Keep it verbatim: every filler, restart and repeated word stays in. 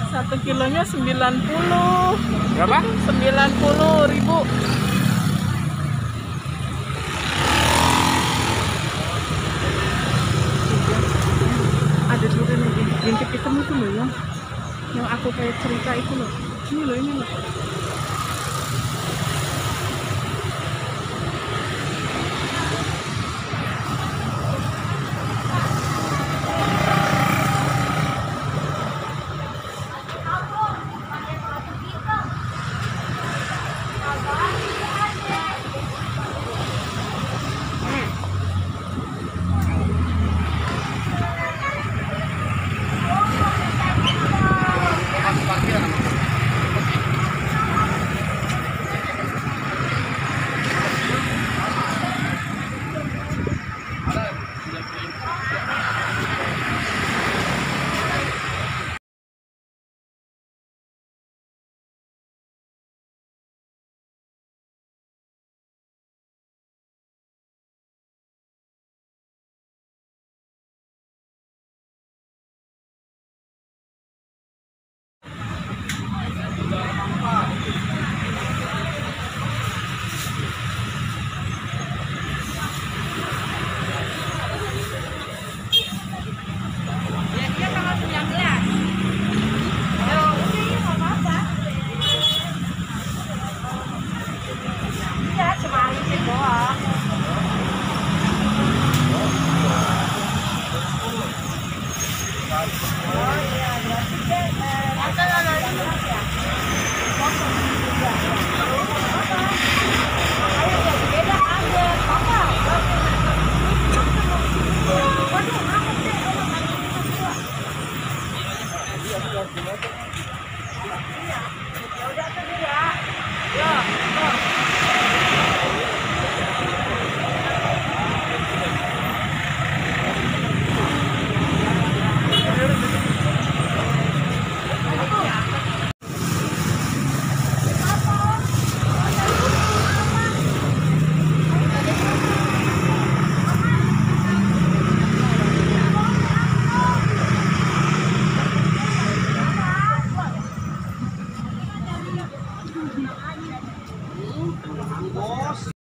Satu kilonya sembilan puluh. Berapa? Sembilan puluh ribu. Ada juga nih bintik hitam itu loh ya, yang aku kayak cerita itu loh. Ini loh, ini loh. Terima kasih.